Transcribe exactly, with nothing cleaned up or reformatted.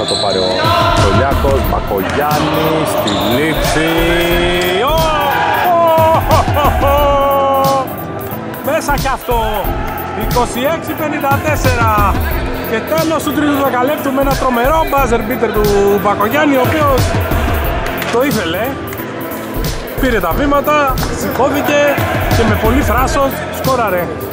θα το πάρει ο Τολιάκος. Μπακογιάννης στη λήξη. Μέσα κι αυτό. είκοσι έξι πενήντα τέσσερα. Και τέλος του τρίτου δεκαλέπτου με ένα τρομερό buzzer beater του Μπακογιάννη, ο οποίος το ήθελε. Πήρε τα βήματα, σηκώθηκε και με πολύ θράσος σκόραρε.